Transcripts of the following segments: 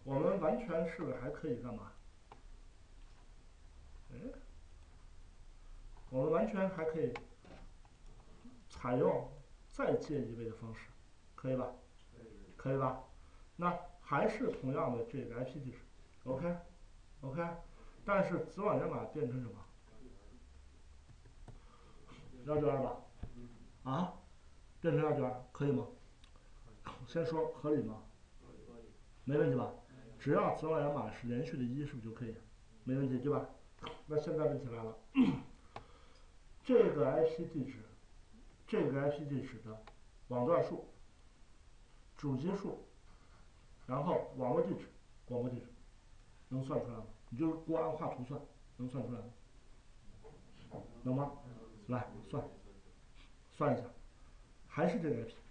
我们完全是不是还可以干嘛？哎，我们完全还可以采用再借一位的方式，可以吧？可以吧？那还是同样的这个 IP 地址，OK OK，但是子网源码变成什么？192吧？啊，变成192可以吗？先说合理吗？没问题吧？只要子网源码是连续的一，是不是就可以？没问题对吧？那现在问题来了，这个 IP 地址，这个 IP 地址的网段数、主机数，然后网络地址、广播地址，能算出来吗？你就给我按画图算，能算出来吗？能吗？来算一下，还是这个 IP，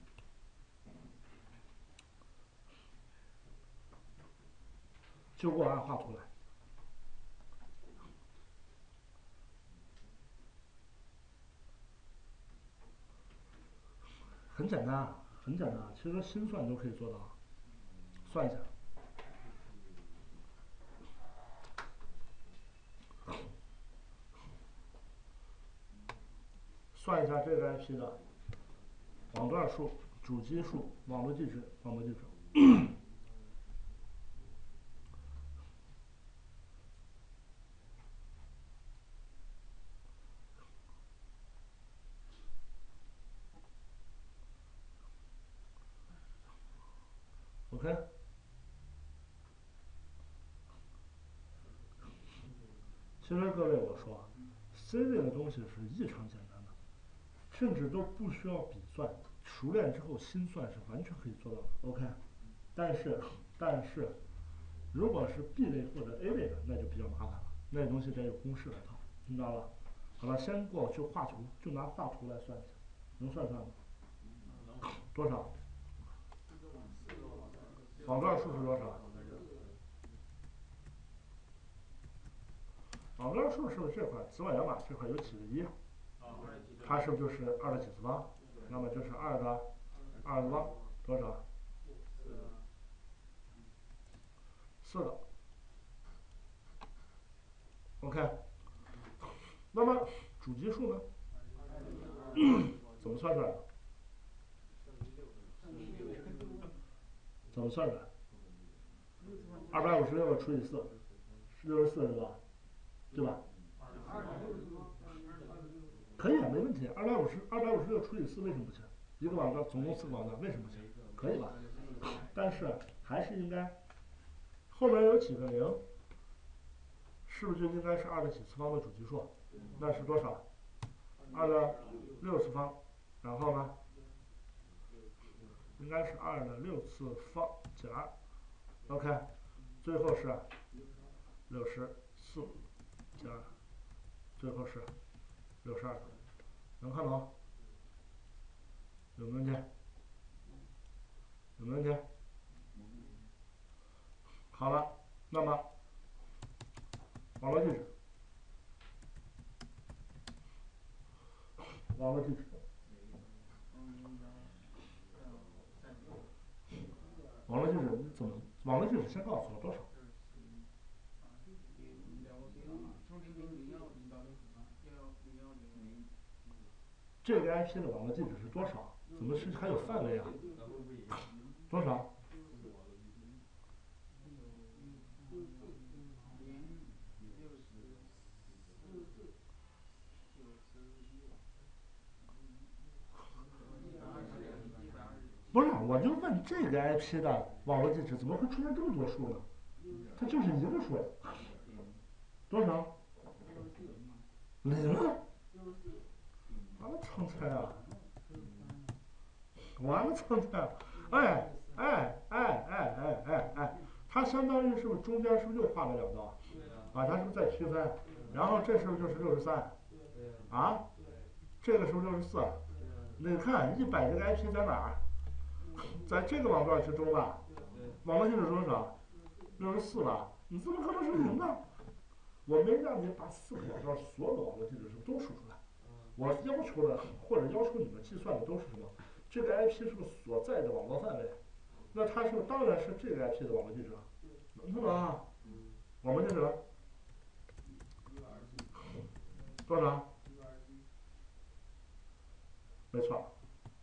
就给我按画图来。很简单啊，很简单啊，其实心算都可以做到啊。算一下，算一下这个 IP 的网段数、主机数、网络地址、广播地址。OK，其实各位我说啊，C 类的东西是异常简单的，甚至都不需要笔算，熟练之后心算是完全可以做到的。OK，但是如果是 B 类或者 A 类的，那就比较麻烦了，那东西得有公式来套，听到了？好了，先给我去画图，就拿画图来算一下，能算出来吗？多少？网段数是多少？网段数是不是这块子网源码这块有几个一？它是不是就是2的几次方？那么就是2的多少？4个。OK，那么主基数呢？怎么算出来的？怎么算出来？256除以4，64是吧？对吧？可以啊，没问题。256除以4为什么不行？一个网段总共4个网段，为什么不行？可以吧？但是还是应该后面有几个零，是不是就应该是2的几次方的主基数？那是多少？2的6次方，然后呢？应该是2的6次方减2。OK，最后是64减2，最后是62，能看懂？有没有问题？有没有问题？好了，那么网络地址，网络地址，网络地址怎么？网络地址先告诉我多少？这个 IP 的网络地址是多少？怎么是还有范围啊？多少？不是，我就问这个 IP 的网络地址怎么会出现这么多数呢？它就是一个数，多少？0。完了蹭菜啊！完了蹭菜了！哎哎哎哎哎哎哎，它相当于是不是中间是不是又画了2道？啊，它是不是在区分？然后这是不是就是63？啊，这个是不是64？你看100这个 IP 在哪儿？在这个网段之中吧？网络地址多少？64吧？你怎么可能是0呢？我没让你把4个网段所有的网络地址是不是都输出来？我要求的或者要求你们计算的都是什么？这个 IP 是不是所在的网络范围？那它是不是当然是这个 IP 的网络地址了？ 能听懂啊？我们这个多少？没错，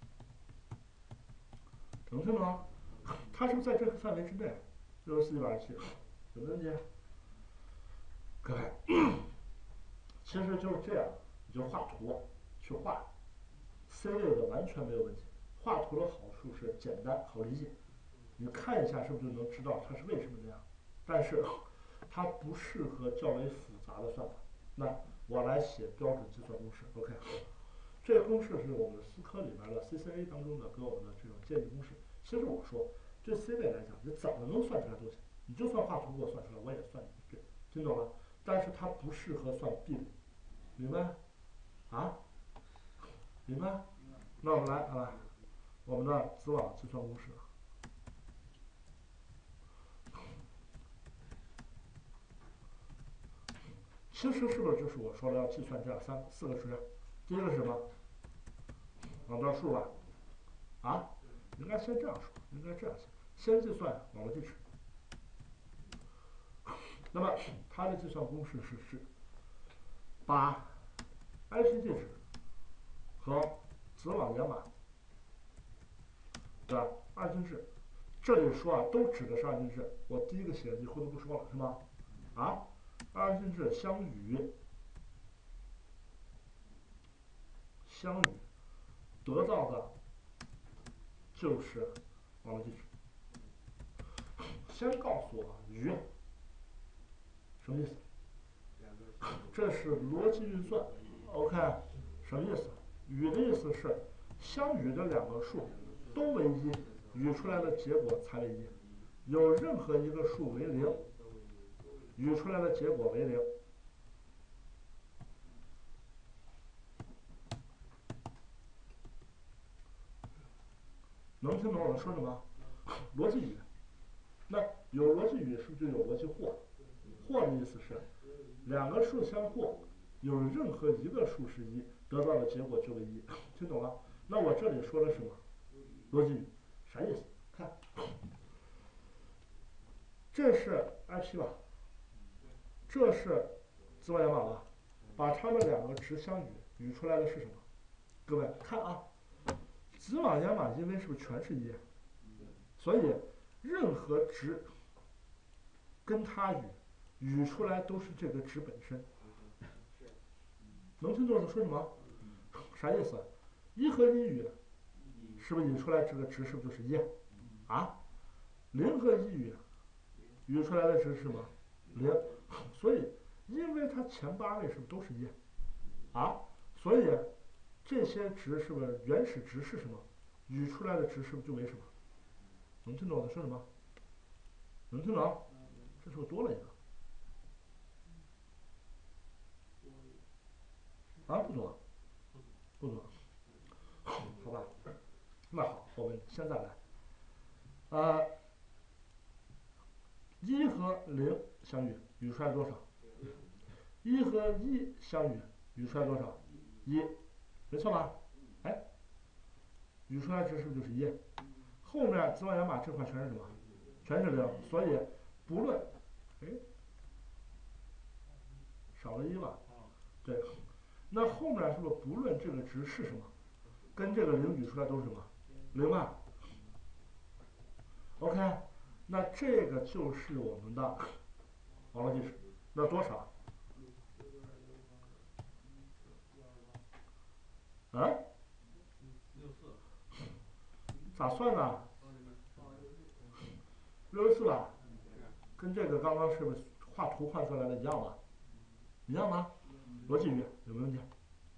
能听懂吗？它是不是在这个范围之内？64、127，有没有问题？各位，其实就是这样，你就画图去画 C 类的完全没有问题。画图的好处是简单好理解，你看一下是不是就能知道它是为什么这样？但是它不适合较为复杂的算法。那我来写标准计算公式 ，OK。这个公式是我们思科里边的 CCA 当中的给我们的这种建议公式。其实我说，对 C 类来讲，你怎么能算出来都行，你就算画图给我算出来，我也算你对，听懂了？但是它不适合算 B 类，明白？啊？明白？那我们来啊，我们的子网计算公式。其实是不是就是我说的要计算这样4个值？第一个是什么？往这数吧，啊，应该先这样说，应该这样写，先计算网络地址。那么它的计算公式是把 IP 地址和子网源码的二进制，这里说啊都指的是二进制，我第一个写的以后都不说了是吗？啊，二进制相与得到的就是网络地址。先告诉我与什么意思？这是逻辑运算 ，OK， 什么意思？与的意思是相与的两个数都为一，与出来的结果才为一。有任何一个数为0，与出来的结果为0。能听懂我说什么？逻辑语。那有逻辑语是不是就有逻辑或？或的意思是两个数相或，有任何一个数是1，得到的结果就为1，听懂了？那我这里说的是什么？逻辑语，啥意思？看，这是 IP 吧，这是子网源码吧，把它们两个值相与，与出来的是什么？各位看啊，子网源码因为是不是全是1？所以任何值跟它与出来都是这个值本身。能听懂我说什么？啥意思？1和1与是不是与出来这个值是不是就是1？啊，0和1与出来的值是什么？0。所以因为它前8位是不是都是1？啊，所以这些值是不是原始值是什么？与出来的值是不是就为什么？能听懂我在说什么？能听懂？这是不是多了一个？啊，不多，不多，好吧。那好，我们现在来，1和0相与，与出来多少？1和1相与，与出来多少？1，没错吧？哎，与出来值是不是就是1？后面子网源码这块全是什么？全是0，所以不论，哎，少了1吧？对，那后面是不是不论这个值是什么，跟这个0与出来都是什么？0啊。OK，那这个就是我们的网络地址，那多少？啊？咋算呢？64吧，跟这个刚刚是不是画图换出来的一样吗？一样吗？逻辑语有没有问题？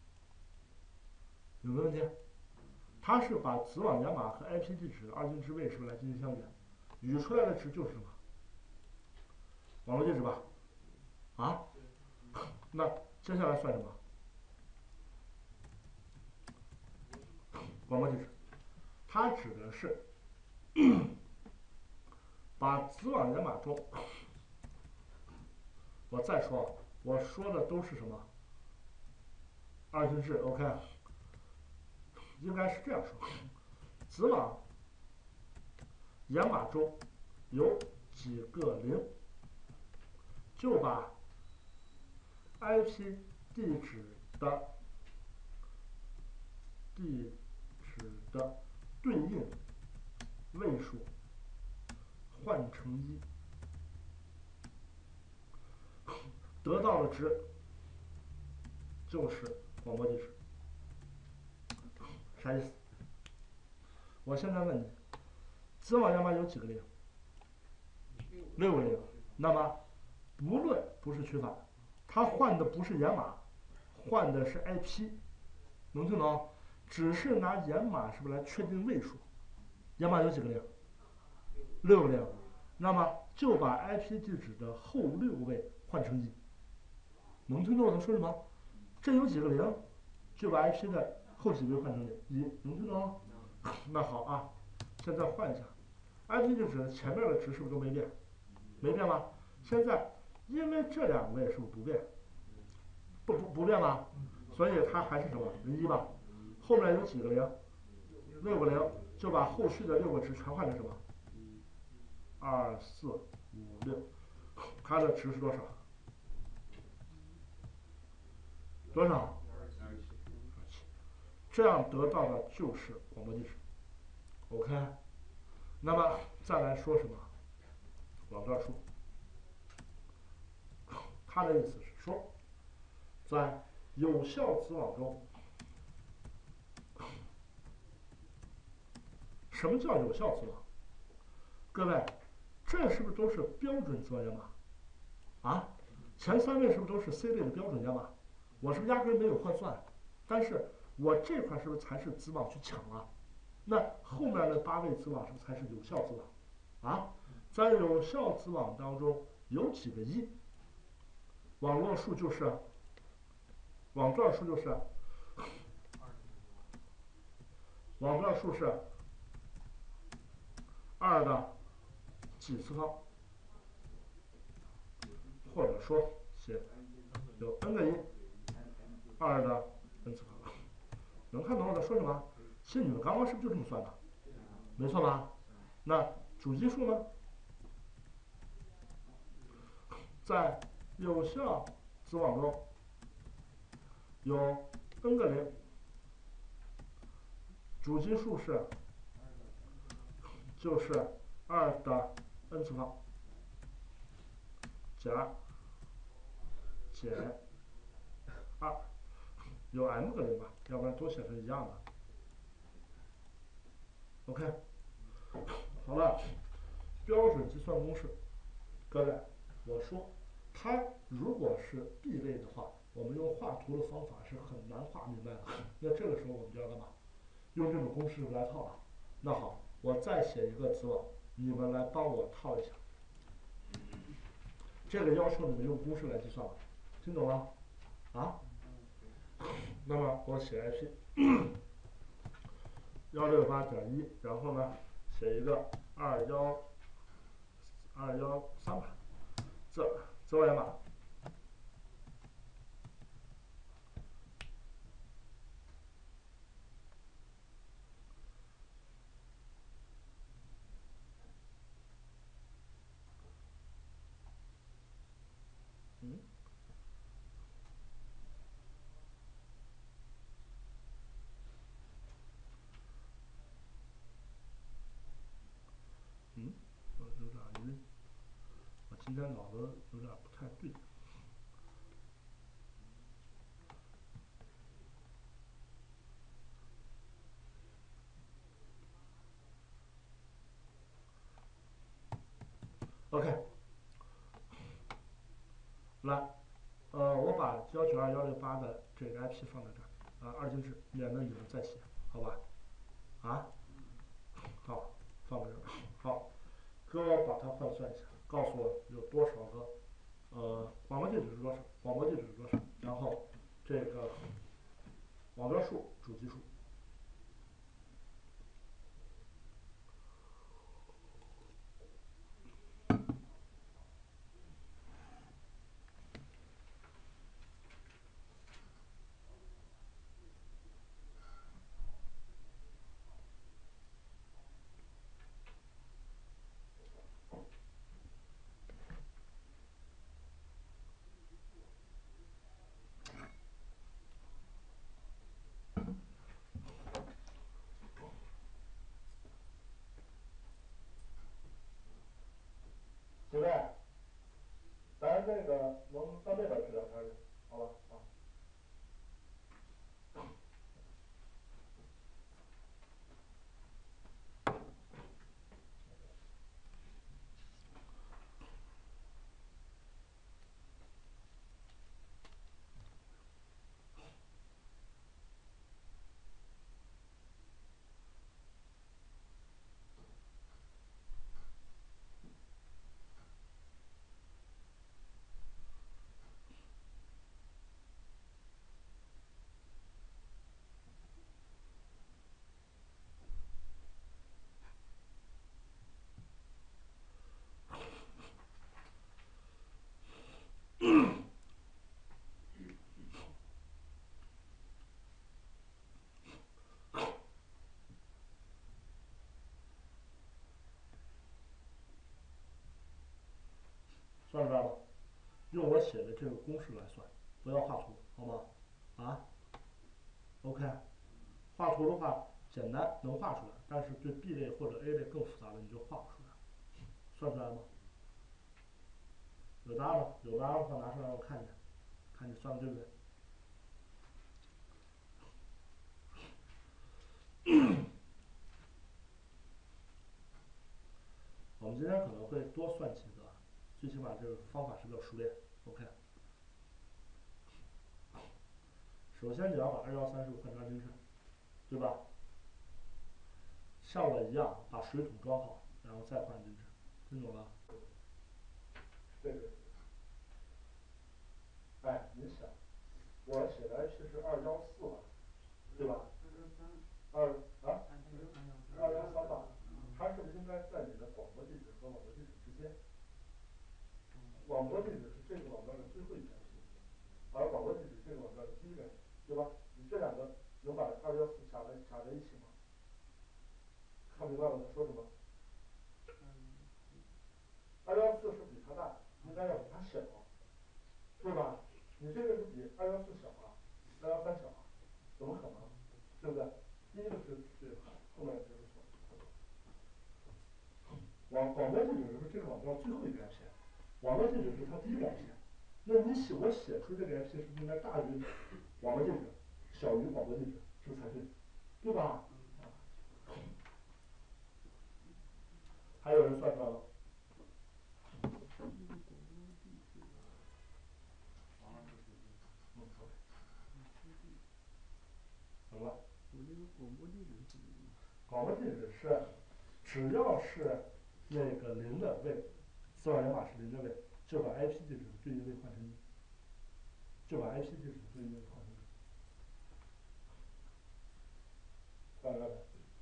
有没有问题？它是把子网源码和 IP 地址的二进制位是不是来进行相与？与出来的值就是什么？网络地址吧？啊？那接下来算什么？网络地址，它指的是把子网源码中，我再说，我说的都是什么？二进制 ，OK， 应该是这样说，子网源码中有几个零，就把 IP 地址的对应位数换成1，得到的值就是广播地址。啥意思？我现在问你，子网掩码有几个零？6个零。那么无论不是取反，它换的不是掩码，换的是 IP， 能听懂？只是拿掩码是不是来确定位数？掩码有几个零？6个零。那么就把 IP 地址的后6位换成1，能听懂我在说什么？这有几个零，就把 IP 的后几位换成1，能听懂？那好啊，现在换一下 IP 地址前面的值是不是都没变？没变吧？现在因为这2位是不是不变？不变吧？所以它还是什么1吧？后面有几个零？6个零，就把后续的6个值全换成什么？2、4、5、6，它的值是多少？多少？27。这样得到的就是广播地址。OK， 那么再来说什么？网段数。他的意思是说，在有效子网中，什么叫有效子网？各位，这是不是都是标准子网掩码？啊，前3位是不是都是 C 类的标准掩码？我是不是压根没有换算？但是我这块是不是才是子网去抢了？那后面的8位子网是不是才是有效子网？啊，在有效子网当中有几个1？网段数就是网段数是2的几次方，或者说写有 n 个1 2的 n 次方。能看懂我在说什么？其实你们刚刚是不是就这么算的？没错吧？那主基数呢？在有效子网中有 n 个0，主基数就是2的 n 次方加减2，有 m 个0吧，要不然都写成一样的。OK， 好了，标准计算公式，各位，我说它如果是 B 类的话，我们用画图的方法是很难画明白的。那这个时候我们就要干嘛？用这种公式来套了。那好，我再写一个子网，你们来帮我套一下。这个要求你们用公式来计算了，听懂了？啊？那么我写 IP 168.1，然后呢，写一个213吧，子网掩码。我有点晕，我今天脑子有点不太对。OK， 来，我把192.168的这个 IP 放在这儿，2进制，免得你们再写，好吧？啊，好，放在这儿。好，哥把它换算一下，告诉我有多少个，广播地址是多少？广播地址是多少？然后这个网段数、主基数。 算出来了，用我写的这个公式来算，不要画图，好吗？啊，OK，画图的话简单能画出来，但是对 B 类或者 A 类更复杂的你就画不出来，算出来吗？有答案吗？有答案的话拿出来让我看一下，看你算的对不对？我们今天可能会多算几个，最起码这个方法是比较熟练。OK，首先你要把213换成进去，对吧？像我一样把水桶装好，然后再换进去，听懂了？这个，哎，你想，我写的 IP 是214吧，对吧？213吧，它是不是应该在你的广播地址和网络地址之间？网播地址是这个网站的最后一条信息，而网络地址这个网站的第一条信息，对吧？你这两个能把214卡在一起吗？看明白了我在说什么？214是比它大，应该要比它小，对吧？你这个是比214小啊，213小啊，怎么可能？对不对？第一个是对的，后面就是错。广播地址是这个网站最后一个 IP，网络地址是它第一个 IP。那我写出这个 IP 是不是应该大于网络地址，小于广播地址，这才对，对吧？还有人算出来了？怎么了？我这个广播地址是什么？广播地址是，只要是那个零的位，丝网源码是零的位，就把 IP 地址的对应位换成一，就把 IP 地址的对应位换成一。看明白没？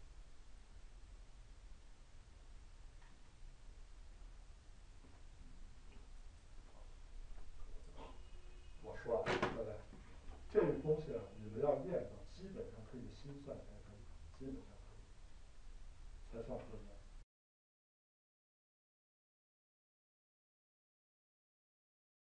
我说啊，各位，这个东西啊，你们要练到基本上可以心算才可以，基本上可以，才算合理。